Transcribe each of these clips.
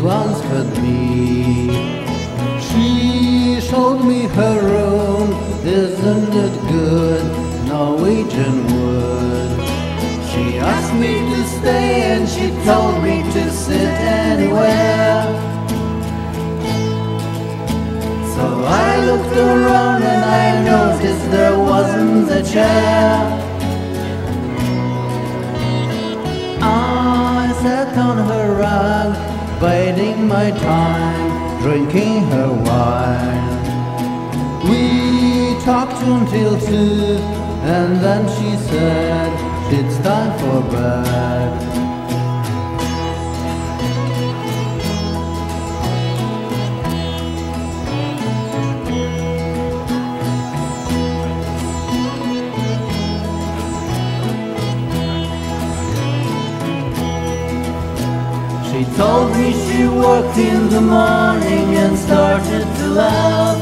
once could be. She showed me her room, isn't it good, Norwegian wood. She asked me to stay and she told me to sit anywhere. So I looked around and I noticed there wasn't a chair. I sat on her rug, biding my time, drinking her wine. We talked until 2, and then she said it's time for bed. She told me she worked in the morning and started to laugh.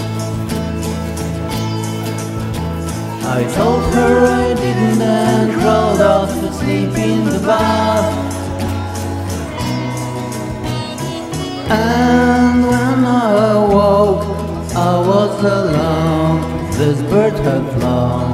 I told her I didn't and crawled off to sleep in the bath. And when I awoke, I was alone, this bird had flown.